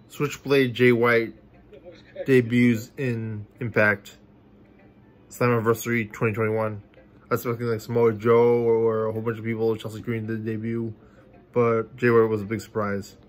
Switchblade Jay White debuts in Impact Slammiversary 2021. I was expecting like Samoa Joe or a whole bunch of people. Chelsea Green did debut, but Jay White was a big surprise.